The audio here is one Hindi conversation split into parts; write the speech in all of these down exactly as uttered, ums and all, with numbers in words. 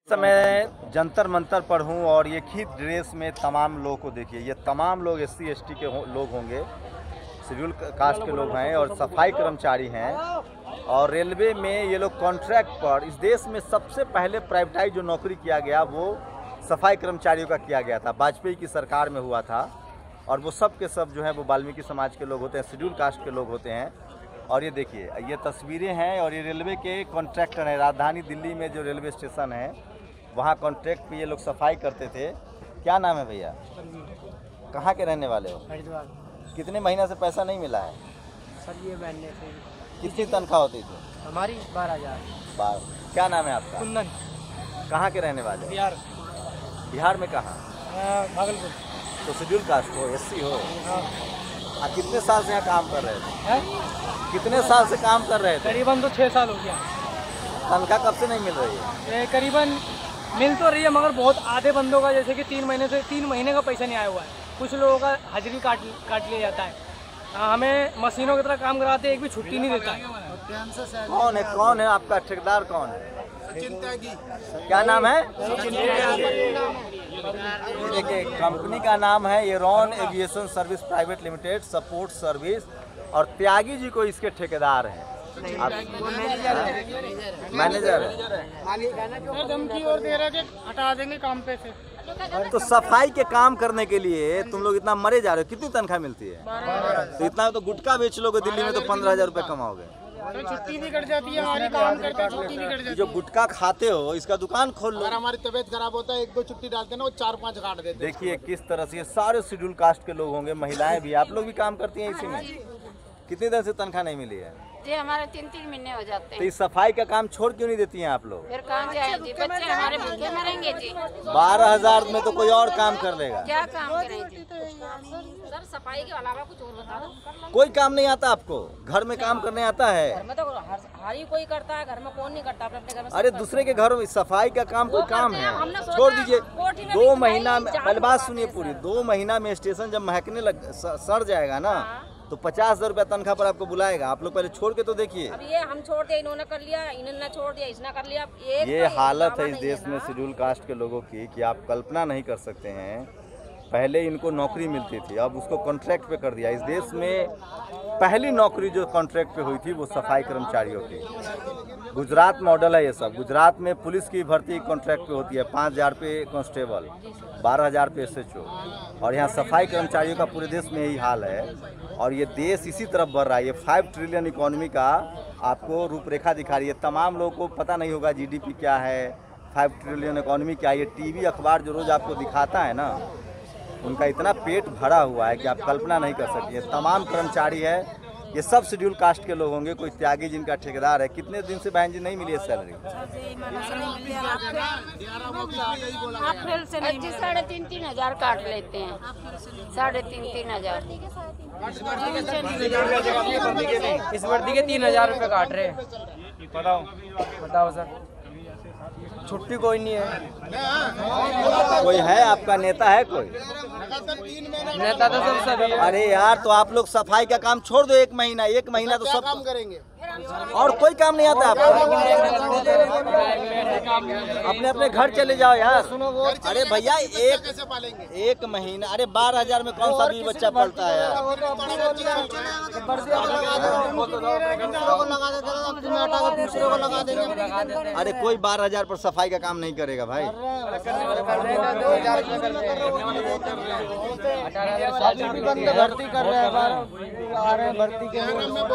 समय जंतर मंतर पर हूँ और ये खींच ड्रेस में तमाम लोगों को देखिए, ये तमाम लोग एस सी एस टी के हो, लोग होंगे, शेड्यूल कास्ट के लोग हैं और सफाई कर्मचारी हैं। और रेलवे में ये लोग कॉन्ट्रैक्ट पर, इस देश में सबसे पहले प्राइवेटाइज जो नौकरी किया गया वो सफाई कर्मचारियों का किया गया था, वाजपेयी की सरकार में हुआ था। और वो सब के सब जो है वो वाल्मीकि समाज के लोग होते हैं, शेड्यूल कास्ट के लोग होते हैं। और ये देखिए, ये तस्वीरें हैं और ये रेलवे के कॉन्ट्रैक्टर हैं। राजधानी दिल्ली में जो रेलवे स्टेशन है वहाँ कॉन्ट्रैक्ट पे ये लोग सफाई करते थे। क्या नाम है भैया? कहाँ के रहने वाले हो? हरिद्वार। कितने महीने से पैसा नहीं मिला है? सर ये बनने से कितनी तनख्वाह होती थी? हमारी बारह हजार। बारह। क्या नाम है आपका? कुंदन। कहाँ के रहने वाले? बिहार। बिहार में कहाँ? भागलपुर। तो शेड्यूल कास्ट हो, एस सी हो? हाँ। कितने साल से यहाँ काम कर रहे थे? है? कितने साल से काम कर रहे थे? करीबन तो छः साल हो गया। तनख्वाह कब से नहीं मिल रही है? ये करीबन मिल तो रही है, मगर बहुत आधे बंदों का जैसे कि तीन महीने से तीन महीने का पैसा नहीं आया हुआ है। कुछ लोगों का हाजिरी काट काट लिया जाता है। हमें मशीनों की तरह काम कराते, एक भी छुट्टी नहीं देता है। कौन है कौन है आपका ठेकेदार? कौन है? क्या नाम है? देखिए, कंपनी का नाम है Aaron aviation service private limited support service, और त्यागी जी को इसके ठेकेदार हैं। आप मैनेजर है? धमकी और दे रहे थे हटा देंगे काम पे से। तो सफाई के काम करने के लिए तुम लोग इतना मरे जा रहे हो। कितनी तनख्वाह मिलती है? तो इतना तो गुटखा बेच लोगे दिल्ली में तो पंद्रह हजार रुपये कमाओगे। तो छुट्टी भी कट जाती है हमारी, काम करते हैं छुट्टी भी कट जाती है। जो गुटखा खाते हो इसका दुकान खोल लो। अगर हमारी तबीयत खराब होता है, एक दो छुट्टी डालते हैं ना, वो चार पांच काट देते हैं। देखिए किस तरह से ये सारे शेड्यूल कास्ट के लोग होंगे, महिलाएं भी, आप लोग भी काम करती हैं इसी में। कितनी देर से तनख्वाह नहीं मिली है? जी हमारे तीन तीन महीने हो जाते हैं। तो इस सफाई का काम छोड़ क्यों नहीं देती हैं आप लोग? फिर कहाँ जाए जी, बच्चे हमारे भूखे मरेंगे जी। बारह हजार में तो कोई और काम कर लेगा। क्या काम करें जी? सर सफाई के अलावा कुछ और बता दो। कोई काम नहीं आता आपको? घर में काम करने आता है? घर में तो हर हर ही कोई करता है, घर में कौन नहीं करता अपने घर में। अरे दूसरे के घरों में सफाई का काम कोई काम है? हमने सोचा छोड़ दीजिए। कोठी में दो भी महीना में, जान पहले बात मारते सुनिए हैं पूरी, सर। दो महीना में स्टेशन जब महकने लग सड़ जाएगा ना, तो पचास हजार रुपया तनख्वाह पर आपको बुलाएगा। आप लोग पहले छोड़ के तो देखिए। अब ये हम छोड़ दिया, इन्होंने कर लिया, इन्होंने छोड़ दिया, इसने कर लिया। एक ये तो हालत है अलावा इस नहीं देश है में ना। शेड्यूल कास्ट के लोगों की कि आप कल्पना नहीं कर सकते हैं। पहले इनको नौकरी मिलती थी, अब उसको कॉन्ट्रैक्ट पे कर दिया। इस देश में पहली नौकरी जो कॉन्ट्रैक्ट पे हुई थी वो सफाई कर्मचारियों की। गुजरात मॉडल है ये सब। गुजरात में पुलिस की भर्ती कॉन्ट्रैक्ट पे होती है, पाँच हजार पे कांस्टेबल, बारह हजार पे एस एच ओ, और यहाँ सफाई कर्मचारियों का पूरे देश में यही हाल है। और ये देश इसी तरफ बढ़ रहा है। ये फाइव ट्रिलियन इकोनॉमी का आपको रूपरेखा दिखा रही है। तमाम लोगों को पता नहीं होगा जी डी पी क्या है, फाइव ट्रिलियन इकोनॉमी क्या है। ये टी वी अखबार जो रोज़ आपको दिखाता है ना, उनका इतना पेट भरा हुआ है कि आप कल्पना नहीं कर सकते। तमाम कर्मचारी है, ये सब शेड्यूल कास्ट के लोग होंगे। कोई त्यागी जिनका ठेकेदार है। कितने दिन से बहन जी नहीं मिली है सैलरी? अप्रैल से नहीं, साढ़े तीन तीन हजार काट लेते हैं, साढ़े तीन तीन हजार। इस वर्दी के तीन हजार रुपये काट रहे हैं। बताओ बताओ सर, छुट्टी कोई नहीं है। कोई है आपका नेता है कोई? नेता तो सब सभी है। अरे यार, तो आप लोग सफाई का काम छोड़ दो। एक महीना एक महीना तो सब काम करेंगे और कोई काम नहीं आता आपको? अपने अपने घर चले जाओ यार। अरे भैया, एक कैसे पालेंगे? एक महीना, अरे बारह हजार में कौन सा भी बच्चा पलता है यार? अरे कोई बारह हजार पर सफाई का काम नहीं करेगा भाई। भर्ती कर रहे हैं, भर्ती के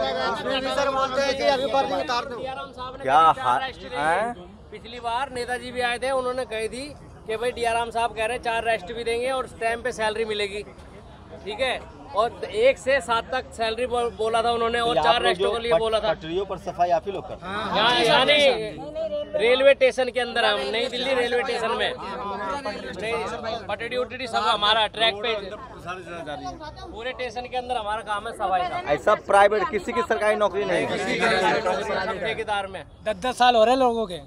क्या हाल है? पिछली बार नेताजी भी आए थे, उन्होंने कही थी कि भाई डीआरएम साहब कह रहे हैं चार रेस्ट भी देंगे और टाइम पे सैलरी मिलेगी, ठीक है। और एक से सात तक सैलरी बोला था उन्होंने, और चार रेस्टों के लिए बोला था। पटरियों पर सफाई आप ही लोग करते हैं? यहाँ यानी रेलवे स्टेशन के अंदर, हम नई दिल्ली रेलवे स्टेशन में पटड़ी उटड़ी सब हमारा ट्रैक पे पूरे स्टेशन के अंदर हमारा काम है सफाई का। ऐसा प्राइवेट किसी की सरकारी नौकरी नहीं है। ठेकेदार में दस दस साल हो रहे लोगों के,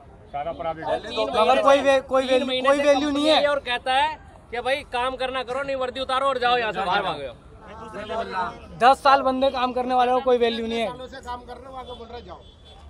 मगर कोई वे, कोई वे, कोई वैल्यू नहीं है। और कहता है कि भाई काम करना करो, नहीं वर्दी उतारो और जाओ यहाँ से बाहर भागो। दस साल बंदे काम करने वाले को कोई वैल्यू नहीं है। काम करने वाले बोल रहे जाओ।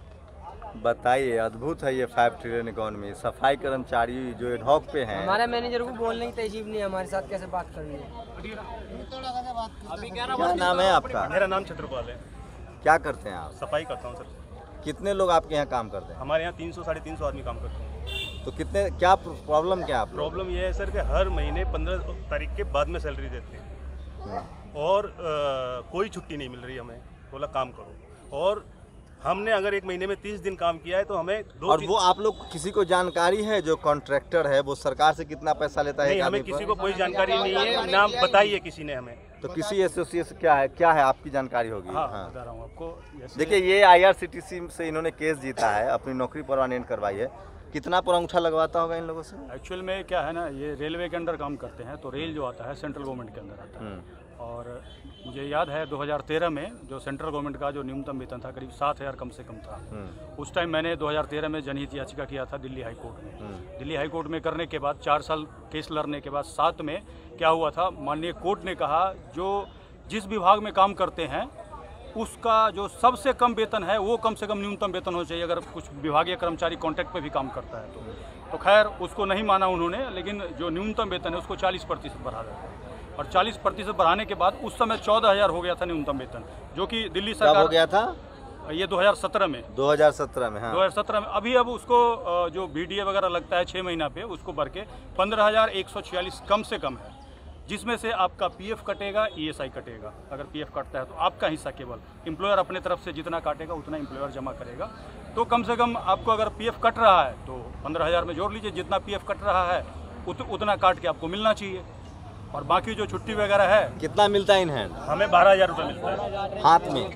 बताइए, अद्भुत है ये फाइव ट्रिलियन इकोनॉमी। सफाई कर्मचारी जो एडहॉक पे हैं, हमारे मैनेजर को बोलने की तहजीब नहीं है, हमारे साथ कैसे बात करनी है। अभी क्या क्या नाम है आपका? मेरा नाम छत्रपाल है, क्या करते हैं आप? सफाई करता हूँ सर। कितने लोग आपके यहाँ काम करते हैं? हमारे यहाँ तीन सौ साढ़े तीन सौ आदमी काम करते हैं। तो कितने, क्या प्रॉब्लम क्या है आप लोग? प्रॉब्लम ये है सर कि हर महीने पंद्रह तारीख के बाद में सैलरी देते हैं और आ, कोई छुट्टी नहीं मिल रही हमें, बोला काम करो। और हमने अगर एक महीने में तीस दिन काम किया है तो हमें दो और वो आप लोग किसी को जानकारी है जो कॉन्ट्रैक्टर है वो सरकार से कितना पैसा लेता है? नहीं, एक हमें आदमी किसी पर? को कोई जानकारी नहीं है, नाम बताइए किसी ने हमें। तो किसी एसोसिएशन क्या है, क्या है आपकी जानकारी होगी? हाँ, हाँ। बता रहा हूँ आपको। जैसे देखिए, ये आईआरसीटीसी से इन्होंने केस जीता है, अपनी नौकरी परमानेंट करवाई है। कितना पर अंगूठा लगवाता होगा इन लोगों से? एक्चुअल में क्या है ना, ये रेलवे के अंडर काम करते हैं, तो रेल जो आता है सेंट्रल गवर्नमेंट के अंदर आता है। और मुझे याद है दो हज़ार तेरह में जो सेंट्रल गवर्नमेंट का जो न्यूनतम वेतन था करीब सात हज़ार कम से कम था। उस टाइम मैंने दो हज़ार तेरह में जनहित याचिका किया था दिल्ली हाई कोर्ट में। दिल्ली हाई कोर्ट में करने के बाद चार साल केस लड़ने के बाद सात में क्या हुआ था, माननीय कोर्ट ने कहा जो जिस विभाग में काम करते हैं उसका जो सबसे कम वेतन है वो कम से कम न्यूनतम वेतन होना चाहिए, अगर कुछ विभागीय कर्मचारी कॉन्ट्रैक्ट पे भी काम करता है तो। तो खैर उसको नहीं माना उन्होंने, लेकिन जो न्यूनतम वेतन है उसको चालीस प्रतिशत बढ़ा दिया। और चालीस प्रतिशत बढ़ाने के बाद उस समय चौदह हज़ार हो गया था न्यूनतम वेतन, जो कि दिल्ली कब सरकार हो गया था? ये दो हज़ार सत्रह में। दो हज़ार सत्रह में, हाँ। दो हज़ार सत्रह में। अभी अब उसको अ, जो बीडीए वगैरह लगता है छः महीना पे, उसको बढ़ के पंद्रह हज़ार एक सौ छियालीस कम से कम है, जिसमें से आपका पीएफ कटेगा, ईएसआई कटेगा। अगर पीएफ कटता है तो आपका हिस्सा केवल एम्प्लॉयर अपने तरफ से जितना काटेगा उतना एम्प्लॉयर जमा करेगा। तो कम से कम आपको अगर पीएफ कट रहा है तो पंद्रह हज़ार में जोड़ लीजिए, जितना पीएफ कट रहा है उत, उतना काट के आपको मिलना चाहिए। और बाकी जो छुट्टी वगैरह है, कितना मिलता है इन हैंड? हमें बारह हजार रुपये मिलता है हाथ में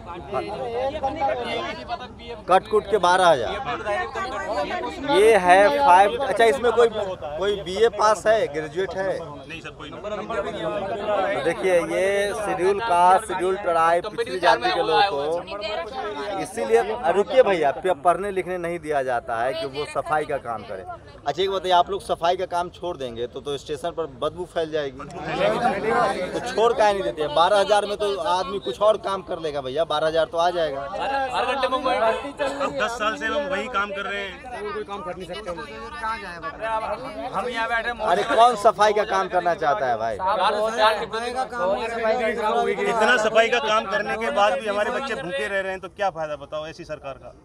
कट कुट के बारह हजार। ये है फाइव। अच्छा, इसमें कोई कोई बीए पास है, ग्रेजुएट है? नहीं सर, कोई नहीं। देखिए, ये शेड्यूल कास्ट, शेड्यूल ट्राइब, पिछड़ी जाति के लोगों को इसीलिए, रुकिए भैया, पढ़ने लिखने नहीं दिया जाता है कि वो सफाई का काम करे। अच्छा, एक बताइए, आप लोग सफाई का काम छोड़ देंगे तो तो स्टेशन पर बदबू फैल जाएगी, तो छोड़ का नहीं देते? बारह हजार में तो आदमी कुछ और काम कर लेगा भैया, बारह हजार तो आ जाएगा। हर घंटे में अब दस साल से हम वही काम कर रहे हैं। कोई काम कर नहीं सकते हम यहाँ बैठे। अरे कौन सफाई का काम करना चाहता है भाई? इतना सफाई का काम करने के बाद भी हमारे बच्चे भूखे रह रहे हैं, तो क्या फायदा बताओ ऐसी सरकार का।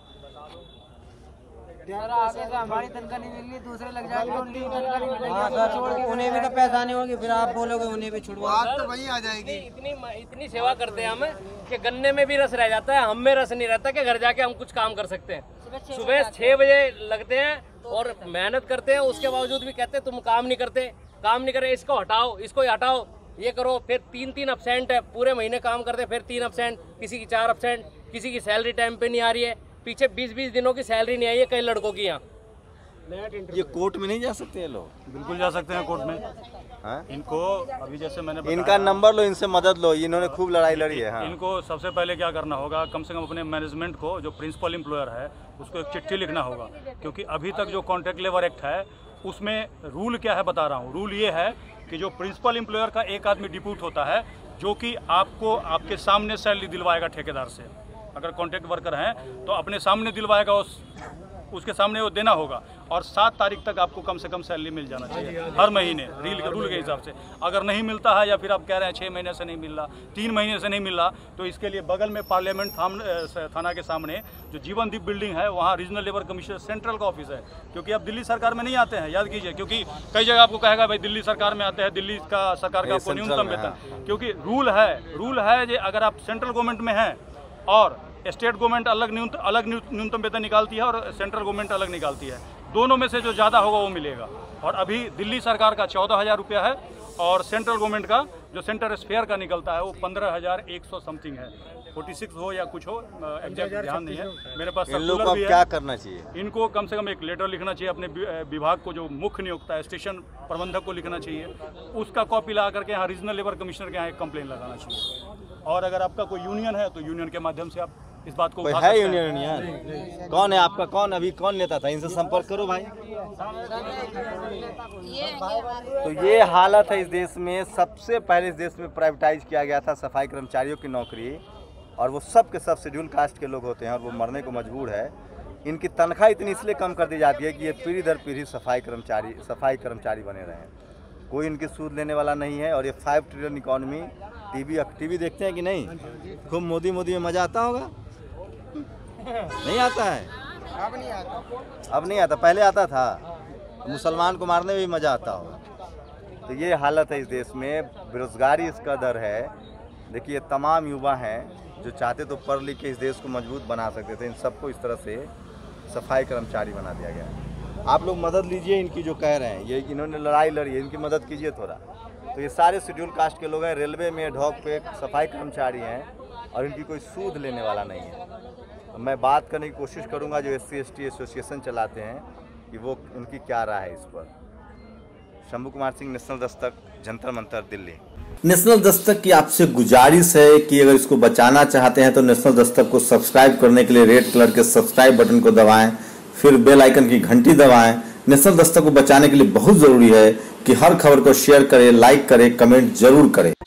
आगे से हमारी तनख्वाह नहीं मिल रही, दूसरे लग जाएंगे, उनकी तनख्वाह नहीं मिलेगी, उन्हें भी तो पैसा नहीं होगी, फिर आप बोलोगे उन्हें भी छुड़वा, तो वही आ जाएगी। इतनी इतनी सेवा करते हैं हम कि गन्ने में भी रस रह जाता है, हम में रस नहीं रहता कि घर जाके हम कुछ काम कर सकते हैं। सुबह छः बजे लगते हैं और मेहनत करते हैं, उसके बावजूद भी कहते हैं तुम काम नहीं करते, काम नहीं करे, इसको हटाओ, इसको हटाओ, ये करो। फिर तीन तीन अपसेंट है, पूरे महीने काम करते हैं, फिर तीन अपसेंट, किसी की चार अपसेंट, किसी की सैलरी टाइम पे नहीं आ रही है, पीछे बीस बीस दिनों की सैलरी नहीं आई है कई लड़कों की यहाँ। ये कोर्ट में नहीं जा सकते ये लोग? बिल्कुल जा सकते हैं कोर्ट में। हाँ? इनको अभी जैसे मैंने बताया, इनका नंबर लो, इनसे मदद लो, इन्होंने खूब लड़ाई लड़ी है। हाँ। इनको सबसे पहले क्या करना होगा, कम से कम अपने मैनेजमेंट को, जो प्रिंसिपल एम्प्लॉयर है उसको एक चिट्ठी लिखना होगा, क्योंकि अभी तक जो कॉन्ट्रैक्ट लेबर एक्ट है उसमें रूल क्या है बता रहा हूँ। रूल ये है कि जो प्रिंसिपल एम्प्लॉयर का एक आदमी डिप्यूट होता है जो कि आपको आपके सामने सैलरी दिलवाएगा ठेकेदार से। अगर कॉन्ट्रैक्ट वर्कर हैं तो अपने सामने दिलवाएगा, उस उसके सामने वो देना होगा, और सात तारीख तक आपको कम से कम सैलरी मिल जाना चाहिए हर महीने रील के रूल के हिसाब से। अगर नहीं मिलता है या फिर आप कह रहे हैं छः महीने से नहीं मिल रहा, तीन महीने से नहीं मिल रहा, तो इसके लिए बगल में पार्लियामेंट थाना के सामने जो जीवनदीप बिल्डिंग है वहाँ रीजनल लेबर कमिश्नर सेंट्रल का ऑफिस है। क्योंकि अब दिल्ली सरकार में नहीं आते हैं, याद कीजिए, क्योंकि कई जगह आपको कहेगा भाई दिल्ली सरकार में आते हैं, दिल्ली का सरकार का आपको न्यूनतम वेतन, क्योंकि रूल है रूल है जो अगर आप सेंट्रल गवर्नमेंट में हैं और स्टेट गवर्नमेंट अलग न्यूनतम अलग न्यूनतम वेतन निकालती है और सेंट्रल गवर्नमेंट अलग निकालती है, दोनों में से जो ज़्यादा होगा वो मिलेगा। और अभी दिल्ली सरकार का चौदह हज़ार रुपया है और सेंट्रल गवर्नमेंट का जो सेंटर स्फेयर का निकलता है वो पंद्रह हज़ार एक सौ समथिंग है, फोर्टी सिक्स हो या कुछ हो, एग्जैक्ट ध्यान नहीं है मेरे पास। इन लोगों को क्या करना चाहिए? इनको कम से कम एक लेटर लिखना चाहिए अपने विभाग को, जो मुख्य नियुक्त है स्टेशन प्रबंधक को लिखना चाहिए, उसका कॉपी ला करके यहाँ रीजनल लेबर कमिश्नर के यहाँ एक कंप्लेन लगाना चाहिए। और अगर आपका कोई यूनियन है तो यूनियन के माध्यम से आप इस बात को कोई है यूनियन यूनियन कौन है आपका? कौन अभी कौन नेता था? इनसे संपर्क करो भाई। तो ये हालत है इस देश में। सबसे पहले इस देश में प्राइवेटाइज किया गया था सफाई कर्मचारियों की नौकरी, और वो सब के सब शेड्यूल कास्ट के लोग होते हैं और वो मरने को मजबूर है। इनकी तनख्वाह इतनी इसलिए कम कर दी जाती है कि ये पीढ़ी दर पीढ़ी सफाई कर्मचारी सफाई कर्मचारी बने रहें, कोई इनकी सूद लेने वाला नहीं है। और ये five trillion economy, TV TV देखते हैं कि नहीं? खूब मोदी मोदी में मज़ा आता होगा? नहीं आता है? अब नहीं आता, अब नहीं आता, पहले आता था। मुसलमान को मारने में भी मज़ा आता होगा। तो ये हालत है इस देश में, बेरोजगारी इसका दर है। देखिए तमाम युवा हैं जो चाहते तो पढ़ लिख के इस देश को मजबूत बना सकते थे, इन सबको इस तरह से सफाई कर्मचारी बना दिया गया है। आप लोग मदद लीजिए इनकी, जो कह रहे हैं ये इन्होंने लड़ाई लड़ी है, इनकी मदद कीजिए थोड़ा। तो ये सारे शेड्यूल कास्ट के लोग हैं, रेलवे में ढोक पे सफाई कर्मचारी हैं और इनकी कोई सूद लेने वाला नहीं है। तो मैं बात करने की कोशिश करूंगा जो S C S T association चलाते हैं कि वो उनकी क्या राय है इस पर। शंभू कुमार सिंह, नेशनल दस्तक, जंतर मंतर, दिल्ली। नेशनल दस्तक की आपसे गुजारिश है कि अगर इसको बचाना चाहते हैं तो नेशनल दस्तक को सब्सक्राइब करने के लिए रेड कलर के सब्सक्राइब बटन को दबाएं, फिर बेल आइकन की घंटी दबाएं। नेशनल दस्तक को बचाने के लिए बहुत जरूरी है कि हर खबर को शेयर करें, लाइक करें, कमेंट जरूर करें।